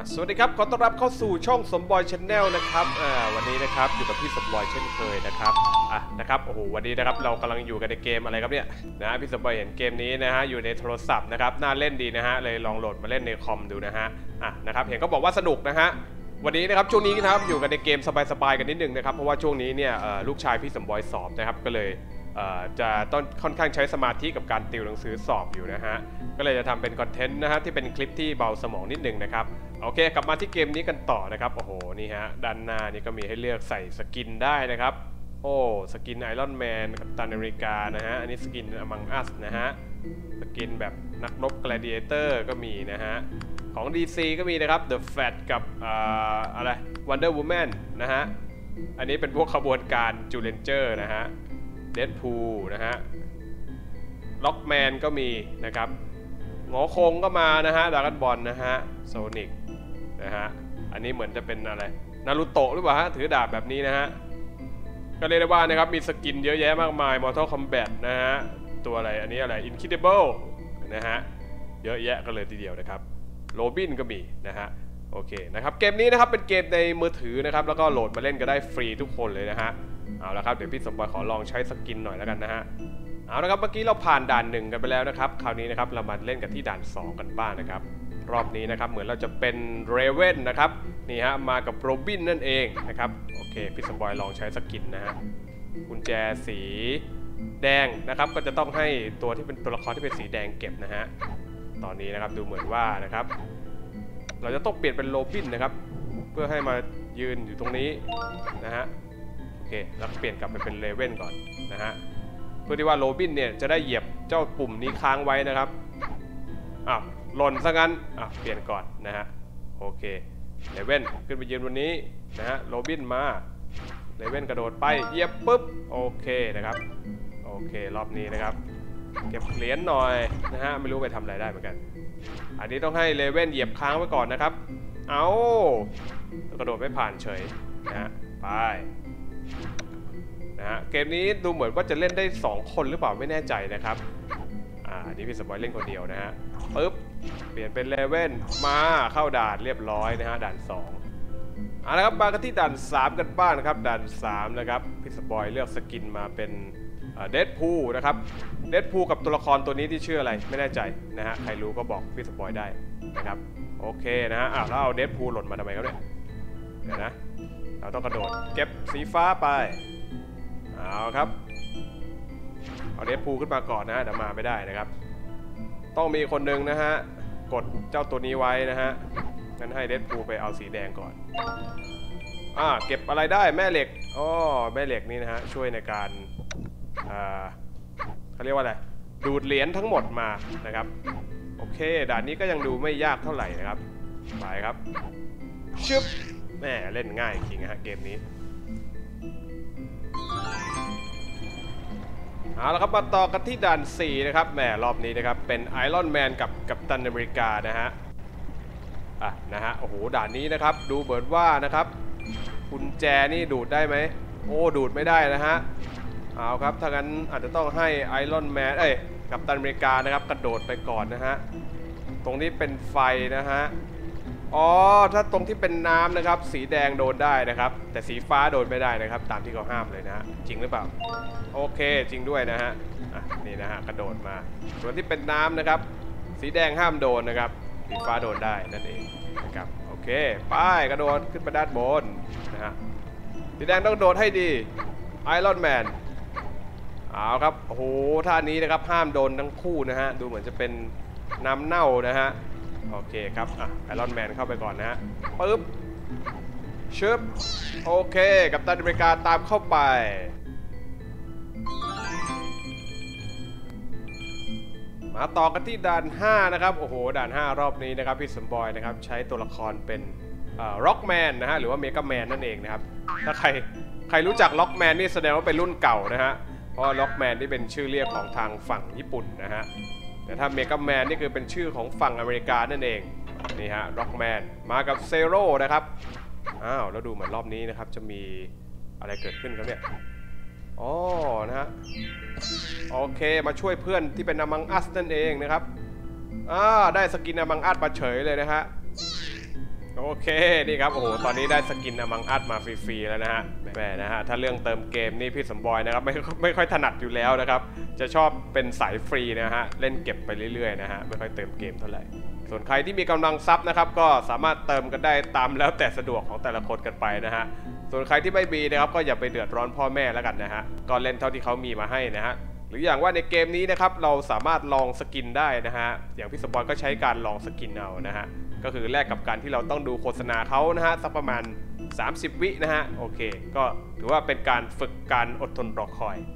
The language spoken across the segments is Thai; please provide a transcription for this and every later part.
สวัสดีครับขอต้อนรับเข้าสู่ช่องสมบอยชาแนลนะครับวันนี้นะครับอยู่กับพี่สมบอยเช่นเคยนะครับนะครับโอ้โหวันนี้นะครับเรากำลังอยู่กันในเกมอะไรครับเนี่ยนะพี่สมบอยเห็นเกมนี้นะฮะอยู่ในโทรศัพท์นะครับน่าเล่นดีนะฮะเลยลองโหลดมาเล่นในคอมดูนะฮะนะครับเห็นเขาบอกว่าสนุกนะฮะวันนี้นะครับช่วงนี้นะครับอยู่กันในเกมสบายๆกันนิดนึงนะครับเพราะว่าช่วงนี้เนี่ยลูกชายพี่สมบอยสอบนะครับก็เลยจะต้องค่อนข้างใช้สมาธิกับการติวหนังสือสอบอยู่นะฮะก็เลยจะทำเป็นคอนเทนต์นะฮะที่เป็นคลิปที่เบาสมองนิดนึงนะครับโอเคกลับมาที่เกมนี้กันต่อนะครับโอ้โหนี่ฮะด้านหน้านี่ก็มีให้เลือกใส่สกินได้นะครับโอ้สกินไอรอนแมนกัปตันอเมริกานะฮะอันนี้สกินอมังอัสนะฮะสกินแบบนักรบแกลดิเอเตอร์ก็มีนะฮะของ DC ก็มีนะครับ The Fat กับอะไร Wonder Woman นะฮะอันนี้เป็นพวกขบวนการจูเลนเจอร์นะฮะเดดพูลนะฮะล็อกแมนก็มีนะครับหงอคงก็มานะฮะดราก้อนบอลนะฮะโซนิกนะฮะอันนี้เหมือนจะเป็นอะไรนารูโตะหรือเปล่าฮะถือดาบแบบนี้นะฮะก็เรียกได้ว่านะครับมีสกินเยอะแยะมากมาย Mortal Kombat นะฮะตัวอะไรอันนี้อะไร Incredible นะฮะเยอะแยะกันเลยทีเดียวนะครับโรบินก็มีนะฮะโอเคนะครับเกมนี้นะครับเป็นเกมในมือถือนะครับแล้วก็โหลดมาเล่นก็ได้ฟรีทุกคนเลยนะฮะเอาละครับเดี๋ยวพี่สมบัติขอลองใช้สกินหน่อยแล้วกันนะฮะเอาละครับเมื่อกี้เราผ่านด่าน1กันไปแล้วนะครับคราวนี้นะครับเรามาเล่นกันที่ด่าน2กันบ้างนะครับรอบนี้นะครับเหมือนเราจะเป็นเรเว่นนะครับนี่ฮะมากับโรบินนั่นเองนะครับโอเคพี่สมบัติลองใช้สกินนะฮะกุญแจสีแดงนะครับก็จะต้องให้ตัวที่เป็นตัวละครที่เป็นสีแดงเก็บนะฮะตอนนี้นะครับดูเหมือนว่านะครับเราจะต้องเปลี่ยนเป็นโรบินนะครับเพื่อให้มายืนอยู่ตรงนี้นะฮะโอเคแล้วเปลี่ยนกลับไปเป็นเรเว่นก่อนนะฮะเพื่อที่ว่าโรบินเนี่ยจะได้เหยียบเจ้าปุ่มนี้ค้างไว้นะครับหล่นซะงั้นเปลี่ยนก่อนนะฮะโอเคเรเว่นขึ้นไปยืนบนนี้นะฮะโรบินมาเรเว่นกระโดดไปเหยียบปุ๊บโอเคนะครับโอเครอบนี้นะครับเก็บเหรียญหน่อยนะฮะไม่รู้ไปทำอะไรได้เหมือนกันอันนี้ต้องให้เรเว่นเหยียบค้างไว้ก่อนนะครับเอากระโดดไม่ผ่านเฉยนะฮะไปนะฮะเกมนี้ดูเหมือนว่าจะเล่นได้2คนหรือเปล่าไม่แน่ใจนะครับอันนี้พี่สปอยเล่นคนเดียวนะฮะปึ๊บเปลี่ยนเป็นเลเว่นมาเข้าด่านเรียบร้อยนะฮะด่าน2เอาละครับมากันที่ด่าน3กันบ้างนะครับด่าน3นะครับพี่สปอยเลือกสกินมาเป็นเดดพูลนะครับเดดพูลกับตัวละครตัวนี้ที่ชื่ออะไรไม่แน่ใจนะฮะใครรู้ก็บอกพี่สปอยได้นะครับโอเคนะฮะแล้วเอาเดดพูลหล่นมาทำไมครับเนี่ยเดี๋ยวนะเราต้องกระโดดเก็บสีฟ้าไปเอาครับเอาเดดพูลขึ้นมาก่อนนะเดี๋ยวมาไม่ได้นะครับต้องมีคนหนึ่งนะฮะกดเจ้าตัวนี้ไว้นะฮะงั้นให้เดดพูลไปเอาสีแดงก่อนเก็บอะไรได้แม่เหล็กแม่เหล็กนี่นะฮะช่วยในการเขาเรียกว่าอะไรดูดเหรียญทั้งหมดมานะครับโอเคด่านนี้ก็ยังดูไม่ยากเท่าไหร่นะครับไปครับชึบแม่เล่นง่ายจริงฮะเกมนี้เอาละครับมาต่อกันที่ด่าน4นะครับแหมรอบนี้นะครับเป็นไอรอนแมนกับกัปตันอเมริกานะฮะนะฮะโอ้โหด่านนี้นะครับดูเหมือนว่านะครับกุญแจนี่ดูดได้ไหมโอ้ดูดไม่ได้นะฮะเอาครับถ้างั้นอาจจะต้องให้ไอรอนแมนกัปตันอเมริกานะครับกระโดดไปก่อนนะฮะตรงนี้เป็นไฟนะฮะถ้าตรงที่เป็นน้ำนะครับสีแดงโดนได้นะครับแต่สีฟ้าโดนไม่ได้นะครับตามที่เขาห้ามเลยนะฮะจริงหรือเปล่าโอเคจริงด้วยนะฮะนี่นะฮะกระโดดมาส่วนที่เป็นน้ำนะครับสีแดงห้ามโดนนะครับสีฟ้าโดนได้นั่นเองนะครับโอเคไปกระโดดขึ้นไปด้านบนนะฮะสีแดงต้องโดดให้ดีไอรอนแมนเอาครับโอ้โหท่านี้นะครับห้ามโดนทั้งคู่นะฮะดูเหมือนจะเป็นน้ำเน่านะฮะโอเคครับไอรอนแมนเข้าไปก่อนนะฮะปึ๊บชึบโอเคกัปตันอเมริกาตามเข้าไปมาต่อกันที่ด่าน5นะครับโอ้โหด่าน5รอบนี้นะครับพี่สมบอยนะครับใช้ตัวละครเป็นร็อกแมนนะฮะหรือว่าเมกาแมนนั่นเองนะครับถ้าใครรู้จักล็อกแมนนี่แสดงว่าเป็นรุ่นเก่านะฮะเพราะล็อกแมนที่เป็นชื่อเรียกของทางฝั่งญี่ปุ่นนะฮะแต่ถ้าเมกาแมนนี่คือเป็นชื่อของฝั่งอเมริกานั่นเองนี่ฮะร็อกแมนมากับเซโร่นะครับแล้วดูเหมือนรอบนี้นะครับจะมีอะไรเกิดขึ้นครับเนี่ยนะฮะโอเคมาช่วยเพื่อนที่เป็นอมังอัสนั่นเองนะครับได้สกินอมังอัสมาเฉยเลยนะฮะโอเคนี่ครับโอ้โหตอนนี้ได้สกินอมังอัดมาฟรีๆแล้วนะฮะแหมนะฮะถ้าเรื่องเติมเกมนี่พี่สมบอยนะครับไม่ค่อยถนัดอยู่แล้วนะครับจะชอบเป็นสายฟรีนะฮะเล่นเก็บไปเรื่อยๆนะฮะไม่ค่อยเติมเกมเท่าไหร่ส่วนใครที่มีกำลังทรัพย์นะครับก็สามารถเติมกันได้ตามแล้วแต่สะดวกของแต่ละคนกันไปนะฮะส่วนใครที่ไม่มีนะครับก็อย่าไปเดือดร้อนพ่อแม่แล้วกันนะฮะก็เล่นเท่าที่เขามีมาให้นะฮะหรืออย่างว่าในเกมนี้นะครับเราสามารถลองสกินได้นะฮะอย่างพี่สมบอยก็ใช้การลองสกินเอานะฮะก็คือแลกกับการที่เราต้องดูโฆษณาเขานะฮะสักประมาณ30 วินะฮะโอเคก็ถือว่าเป็นการฝึกการอดทนรอคอย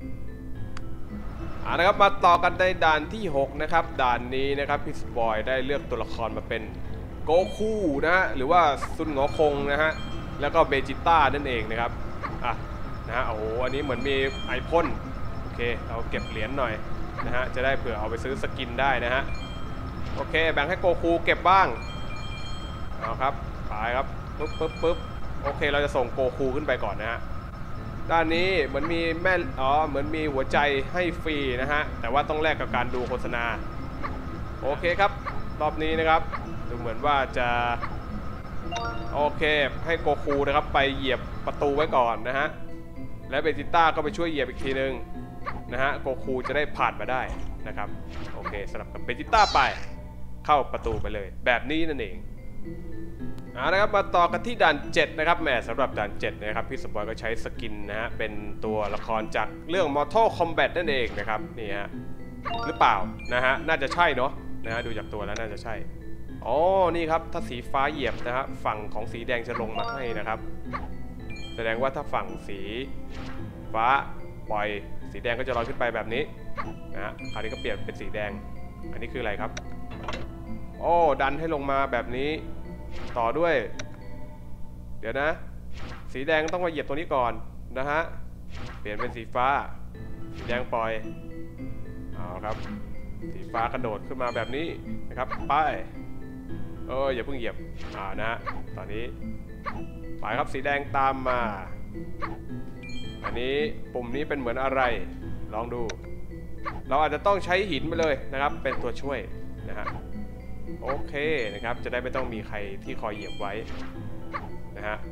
นะครับมาต่อกันในด่านที่6นะครับด่านนี้นะครับพี่สปอยได้เลือกตัวละครมาเป็นโกคูนะฮะหรือว่าซุนหงอคงนะฮะแล้วก็เบจิต้านั่นเองนะครับนะฮะโอ้โหอันนี้เหมือนมีไอพ่นโอเคเราเก็บเหรียญหน่อยนะฮะจะได้เผื่อเอาไปซื้อสกินได้นะฮะโอเคแบ่งให้โกคูเก็บบ้างเอาครับไปครับปึ๊บโอเคเราจะส่งโกคูขึ้นไปก่อนนะฮะด้านนี้เหมือนมีเหมือนมีหัวใจให้ฟรีนะฮะแต่ว่าต้องแลกกับการดูโฆษณาโอเคครับรอบนี้นะครับดูเหมือนว่าจะโอเคให้โกคูนะครับไปเหยียบประตูไว้ก่อนนะฮะและเบจิต้าก็ไปช่วยเหยียบอีกทีนึงนะฮะโกคูจะได้ผ่านมาได้นะครับโอเคสลับกับเบจิต้าไปเข้าประตูไปเลยแบบนี้นั่นเองนะครับมาต่อกันที่ด่าน7นะครับแหมสำหรับด่าน7นะครับพี่สปอยก็ใช้สกินนะฮะเป็นตัวละครจากเรื่อง Mortal Kombat นั่นเองนะครับนี่ฮะหรือเปล่านะฮะน่าจะใช่เนาะนะฮะดูจากตัวแล้วน่าจะใช่อ๋อนี่ครับถ้าสีฟ้าเหยียบนะฮะฝั่งของสีแดงจะลงมาให้นะครับแสดงว่าถ้าฝั่งสีฟ้าปล่อยสีแดงก็จะลอยขึ้นไปแบบนี้นะฮะคราวนี้ก็เปลี่ยนเป็นสีแดงอันนี้คืออะไรครับโอ้ดันให้ลงมาแบบนี้ต่อด้วยเดี๋ยวนะสีแดงต้องมาเหยียบตัวนี้ก่อนนะฮะเปลี่ยนเป็นสีฟ้าสีแดงปล่อยเอาครับสีฟ้ากระโดดขึ้นมาแบบนี้นะครับไปอย่าเพิ่งเหยียบนะฮะตอนนี้ไปครับสีแดงตามมาอันนี้ปุ่มนี้เป็นเหมือนอะไรลองดูเราอาจจะต้องใช้หินไปเลยนะครับเป็นตัวช่วยนะฮะโอเคนะครับจะได้ไม่ต้องมีใครที่คอยเหยียบไว้นะฮะ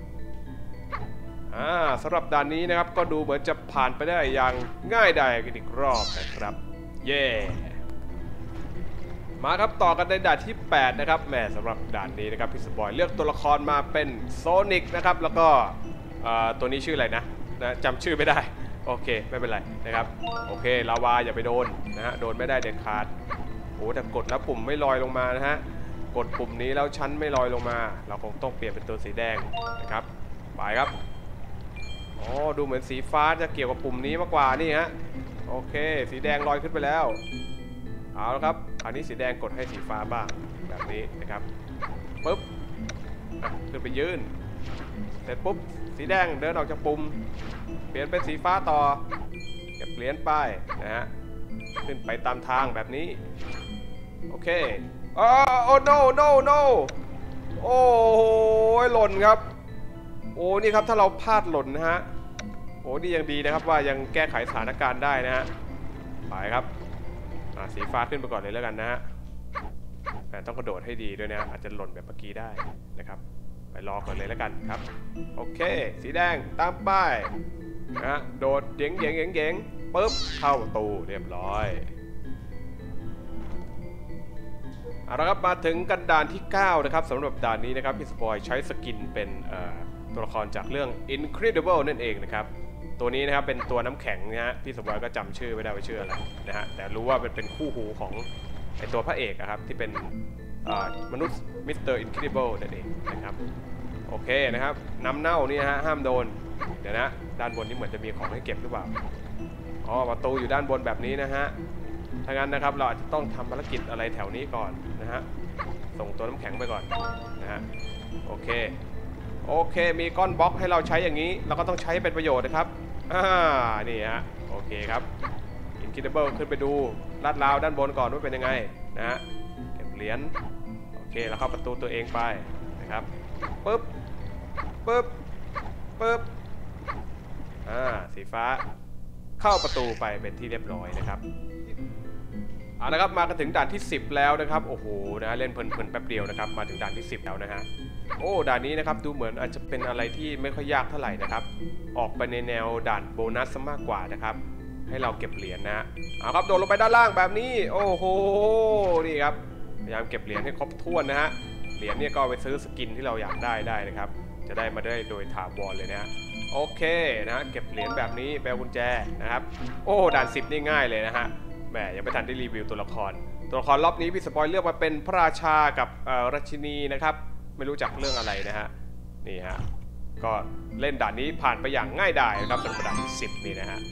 สำหรับด่านนี้นะครับก็ดูเหมือนจะผ่านไปได้อย่างง่ายดายกันอีกรอบนะครับเย่มาครับต่อกันในด่านที่8นะครับแหมสำหรับด่านนี้นะครับพี่สปอยเลือกตัวละครมาเป็นโซนิกนะครับแล้วก็ตัวนี้ชื่ออะไรนะจำชื่อไม่ได้โอเคไม่เป็นไรนะครับโอเคลาวาอย่าไปโดนนะฮะโดนไม่ได้เด็ดขาดโอ้แต่กดแล้วปุ่มไม่ลอยลงมานะฮะกดปุ่มนี้แล้วชั้นไม่ลอยลงมาเราคงต้องเปลี่ยนเป็นตัวสีแดงนะครับไปครับอ๋อดูเหมือนสีฟ้าจะเกี่ยวกับปุ่มนี้มากกว่านี่ฮะโอเคสีแดงลอยขึ้นไปแล้วเอาละครับอันนี้สีแดงกดให้สีฟ้าบ้างแบบนี้นะครับปึ๊บขึ้นไปยืนเสร็จปุ๊บสีแดงเดินออกจากปุ่มเปลี่ยนเป็นสีฟ้าต่อเก็บเหรียญไปนะฮะขึ้นไปตามทางแบบนี้โอเคโอ้ no no no โอ้โหหล่นครับโอ้นี่ครับถ้าเราพลาดหล่นนะฮะโอ้นี่ยังดีนะครับว่ายังแก้ไขสถานการณ์ได้นะฮะไปครับสีฟ้าขึ้นไปก่อนเลยแล้วกันนะฮะแต่ต้องกระโดดให้ดีด้วยนะอาจจะหล่นแบบเมื่อกี้ได้นะครับไปรอก่อนเลยแล้วกันครับโอเคสีแดงตามป้ายนะโดดเก๋งปึ๊บเข้าประตูเรียบร้อยเอาละครับมาถึงกันด่านที่9นะครับสำหรับด่านนี้นะครับพี่สปอยใช้สกินเป็นตัวละครจากเรื่อง Incredible นั่นเองนะครับตัวนี้นะครับเป็นตัวน้ำแข็งนะฮะพี่สปอยก็จำชื่อไม่ได้ว่าชื่ออะไรนะฮะแต่รู้ว่าเป็นคู่หูของไอตัวพระเอกครับที่เป็นมนุษย์มิสเตอร์อินคริดิเบิลนั่นเองนะครับโอเคนะครับน้ำเน่านี่นะฮะห้ามโดนเดี๋ยวนะด้านบนนี่เหมือนจะมีของให้เก็บหรือเปล่าประตูอยู่ด้านบนแบบนี้นะฮะถ้างั้นนะครับเราอาจจะต้องทำภารกิจอะไรแถวนี้ก่อนนะฮะส่งตัวน้ำแข็งไปก่อนนะฮะโอเคมีก้อนบล็อกให้เราใช้อย่างนี้เราก็ต้องใช้เป็นประโยชน์นะครับนี่ฮะโอเคครับอินคริดิเบิลขึ้นไปดูลาดราวด้านบนก่อนว่าเป็นยังไงนะฮะเก็บเหรียญโอเคแล้วเข้าประตูตัวเองไปนะครับปึ๊บสีฟ้าเข้าประตูไปเป็นที่เรียบร้อยนะครับเอาละครับมากันถึงด่านที่10แล้วนะครับโอ้โหนะเล่นเพลินๆแป๊บเดียวนะครับมาถึงด่านที่10แล้วนะฮะโอ้ด่านนี้นะครับดูเหมือนอาจจะเป็นอะไรที่ไม่ค่อยยากเท่าไหร่นะครับออกไปในแนวด่านโบนัสซะมากกว่านะครับให้เราเก็บเหรียญนะเอาครับโดดลงไปด้านล่างแบบนี้โอ้โหนี่ครับพยายามเก็บเหรียญให้ครบถ้วนนะฮะเหรียญเนี่ยก็ไปซื้อสกินที่เราอยากได้นะครับจะได้มาได้โดยถาวรเลยนะฮะโอเคนะเก็บเหรียญแบบนี้แปลกุญแจนะครับโอ้ด่าน10นี่ง่ายเลยนะฮะแหมยังไม่ทันได้รีวิวตัวละครรอบนี้พี่สปอยเลือกมาเป็นพระราชากับราชินีนะครับไม่รู้จักเรื่องอะไรนะฮะนี่ฮะก็เล่นด่านนี้ผ่านไปอย่างง่ายดายนะครับสำหรับด่านที่10นี่นะฮะ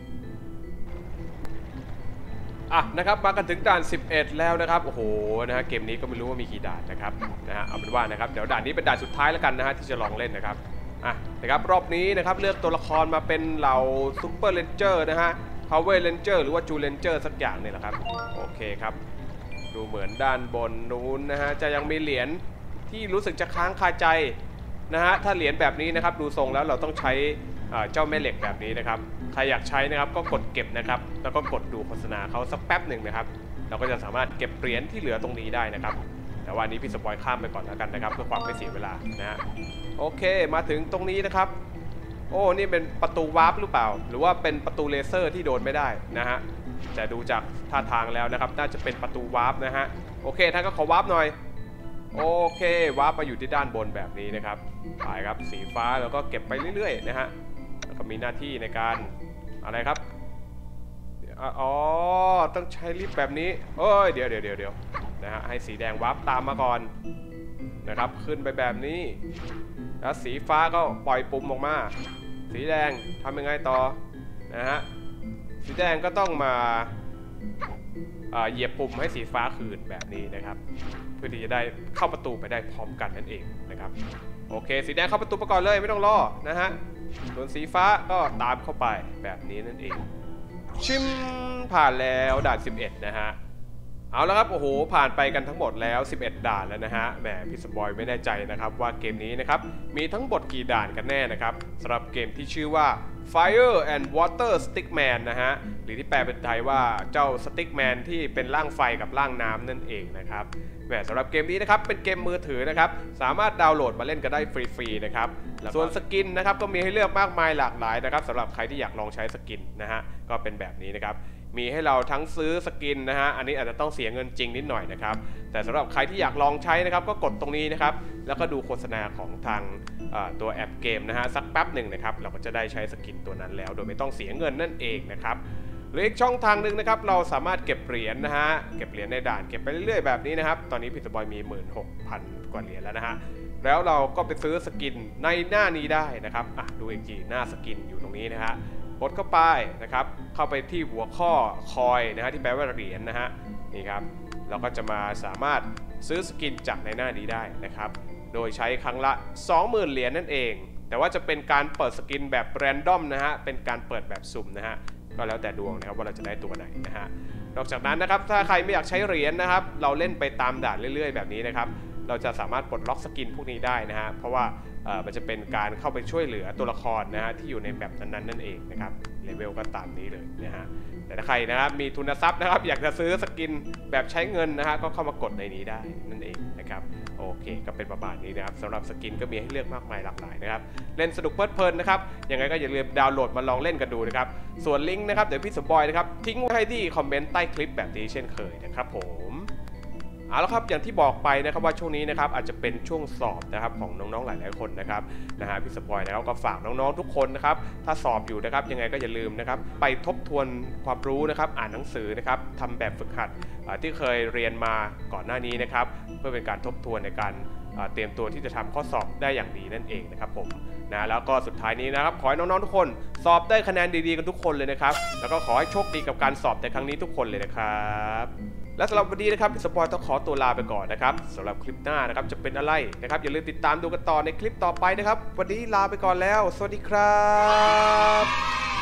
นะครับมากันถึงด่าน11แล้วนะครับโอ้โหนะฮะเกมนี้ก็ไม่รู้ว่ามีกี่ด่านนะครับเอาเป็นว่านะครับเดี๋ยวด่านนี้เป็นด่านสุดท้ายแล้วกันนะฮะที่จะลองเล่นนะครับนะครับรอบนี้นะครับเลือกตัวละครมาเป็นเหล่าซูเปอร์เรนเจอร์นะฮะPower Ranger หรือว่า Ju Ranger สักอย่างนี่แหละครับโอเคครับดูเหมือนด้านบนนู้นนะฮะจะยังมีเหรียญที่รู้สึกจะค้างคาใจนะฮะถ้าเหรียญแบบนี้นะครับดูทรงแล้วเราต้องใช้เจ้าแม่เหล็กแบบนี้นะครับใครอยากใช้นะครับก็กดเก็บนะครับแล้วก็กดดูโฆษณาเขาสักแป๊บหนึ่งนะครับเราก็จะสามารถเก็บเหรียญที่เหลือตรงนี้ได้นะครับแต่วันนี้พี่สปอยข้ามไปก่อนแล้วกันนะครับเพื่อความไม่เสียเวลานะฮะโอเคมาถึงตรงนี้นะครับโอ้นี่เป็นประตูวาร์ปหรือเปล่าหรือว่าเป็นประตูเลเซอร์ที่โดนไม่ได้นะฮะจะดูจากท่าทางแล้วนะครับน่าจะเป็นประตูวาร์ปนะฮะโอเคท่านก็ขอวาร์ปหน่อยโอเควาร์ปมาอยู่ที่ด้านบนแบบนี้นะครับไปครับสีฟ้าแล้วก็เก็บไปเรื่อยๆนะฮะแล้วก็มีหน้าที่ในการอะไรครับอ๋อต้องใช้ลิฟต์แบบนี้เอ้ยเดี๋ยวนะฮะให้สีแดงวาร์ปตามมาก่อนนะครับขึ้นไปแบบนี้แล้วสีฟ้าก็ปล่อยปุ่มออกมาสีแดงทำยังไงต่อนะฮะสีแดงก็ต้องมาเหยียบปุ่มให้สีฟ้าคืนแบบนี้นะครับเพื่อที่จะได้เข้าประตูไปได้พร้อมกันนั่นเองนะครับโอเคสีแดงเข้าประตูไปก่อนเลยไม่ต้องรอนะฮะส่วนสีฟ้าก็ตามเข้าไปแบบนี้นั่นเองชิมผ่านแล้วด่าน11นะฮะเอาแล้วครับโอ้โหผ่านไปกันทั้งหมดแล้ว11ด่านแล้วนะฮะแหมพี่สปอยไม่แน่ใจนะครับว่าเกมนี้นะครับมีทั้งหมดกี่ด่านกันแน่นะครับสำหรับเกมที่ชื่อว่า Fire and Water Stickman นะฮะหรือที่แปลเป็นไทยว่าเจ้า Stickman ที่เป็นร่างไฟกับร่างน้ำนั่นเองนะครับแหมสำหรับเกมนี้นะครับเป็นเกมมือถือนะครับสามารถดาวน์โหลดมาเล่นกันได้ฟรีๆนะครับส่วนสกินนะครับก็มีให้เลือกมากมายหลากหลายนะครับสำหรับใครที่อยากลองใช้สกินนะฮะก็เป็นแบบนี้นะครับมีให้เราทั้งซื้อสกินนะฮะอันนี้อาจจะต้องเสียเงินจริงนิดหน่อยนะครับแต่สำหรับใครที่อยากลองใช้นะครับก็กดตรงนี้นะครับแล้วก็ดูโฆษณาของทางตัวแอปเกมนะฮะสักแป๊บหนึ่งนะครับเราก็จะได้ใช้สกินตัวนั้นแล้วโดยไม่ต้องเสียเงินนั่นเองนะครับหรืออีกช่องทางหนึ่งนะครับเราสามารถเก็บเหรียญนะฮะเก็บเหรียญในด่านเก็บไปเรื่อยๆแบบนี้นะครับตอนนี้พี่สปอยมี 16,000 กว่าเหรียญแล้วนะฮะแล้วเราก็ไปซื้อสกินในหน้านี้ได้นะครับดูอีกทีหน้าสกินอยู่ตรงนี้นะฮะกดเข้าไปนะครับเข้าไปที่หัวข้อคอยนะฮะที่แปลว่าเหรียญนะฮะนี่ครับเราก็จะมาสามารถซื้อสกินจากในหน้านี้ได้นะครับโดยใช้ครั้งละ 20,000 เหรียญนั่นเองแต่ว่าจะเป็นการเปิดสกินแบบแรนดอมนะฮะเป็นการเปิดแบบสุ่มนะฮะก็แล้วแต่ดวงนะครับว่าเราจะได้ตัวไหนนะฮะนอกจากนั้นนะครับถ้าใครไม่อยากใช้เหรียญนะครับเราเล่นไปตามด่านเรื่อยๆแบบนี้นะครับเราจะสามารถปลดล็อกสกินพวกนี้ได้นะฮะเพราะว่ามันจะเป็นการเข้าไปช่วยเหลือตัวละครนะฮะที่อยู่ในแมปนั้นๆนั่นเองนะครับเลเวลก็ตามนี้เลยนะฮะแต่ถ้าใครนะครับมีทุนทรัพย์นะครับอยากจะซื้อสกินแบบใช้เงินนะฮะก็เข้ามากดในนี้ได้นั่นเองนะครับโอเคก็เป็นประมาณนี้นะครับสำหรับสกินก็มีให้เลือกมากมายหลากหลายนะครับเล่นสนุกเพลินนะครับยังไงก็อย่าลืมดาวน์โหลดมาลองเล่นกันดูนะครับส่วนลิงก์นะครับเดี๋ยวพี่สปอยนะครับทิ้งไว้ให้ที่คอมเมนต์ใต้คลิปแบบนี้เช่นเคยนะครับผมเอาละครับอย่างที่บอกไปนะครับว่าช่วงนี้นะครับอาจจะเป็นช่วงสอบนะครับของน้องๆหลายๆคนนะครับพี่สปอยนะครับก็ฝากน้องๆทุกคนนะครับถ้าสอบอยู่นะครับยังไงก็อย่าลืมนะครับไปทบทวนความรู้นะครับอ่านหนังสือนะครับทำแบบฝึกหัดที่เคยเรียนมาก่อนหน้านี้นะครับเพื่อเป็นการทบทวนในการเตรียมตัวที่จะทำข้อสอบได้อย่างดีนั่นเองนะครับผมแล้วก็สุดท้ายนี้นะครับขอให้น้องๆทุกคนสอบได้คะแนนดีๆกันทุกคนเลยนะครับแล้วก็ขอให้โชคดีกับการสอบในครั้งนี้ทุกคนเลยนะครับและสำหรับวันนี้นะครับพี่สปอยต้องขอตัวลาไปก่อนนะครับสำหรับคลิปหน้านะครับจะเป็นอะไรนะครับอย่าลืมติดตามดูกันต่อในคลิปต่อไปนะครับวันนี้ลาไปก่อนแล้วสวัสดีครับ